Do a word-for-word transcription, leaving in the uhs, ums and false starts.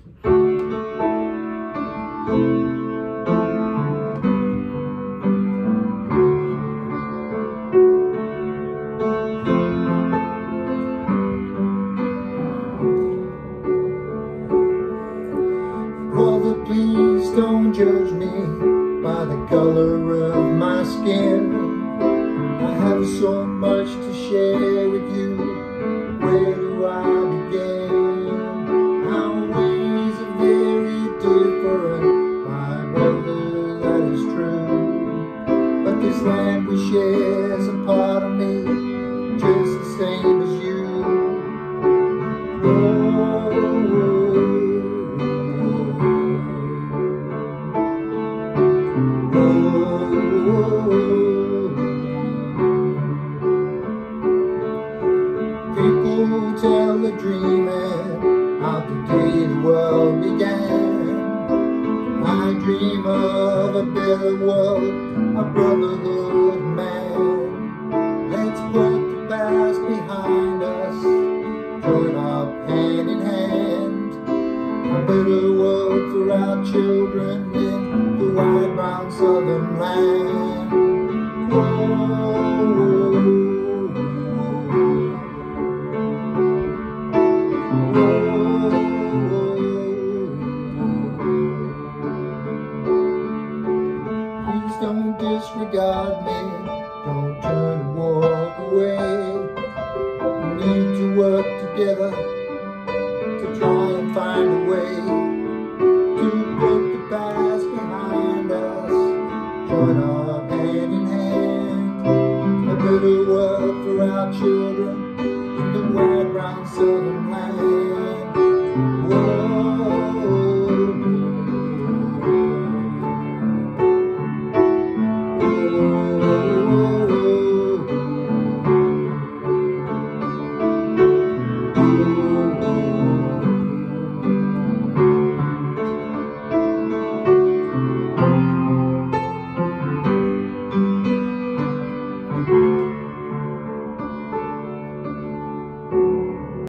Brother, please don't judge me by the color of my skin. I have so much to share with you. Where do I begin? Our ways are very different, my brother, that is true. But this land we share is a part of me, just the same as you. Oh, people tell the dreaming of the day the world began. I dream of a better world, a brotherhood man. Let's put the past behind us, join up hand in hand. A better world for our children in the wide brown southern land. Whoa. Please don't disregard me, don't turn and walk away. We need to work together to try and find a way to put the past behind us, join up hand in hand. A better world for our children in the wide brown southern land. Whoa.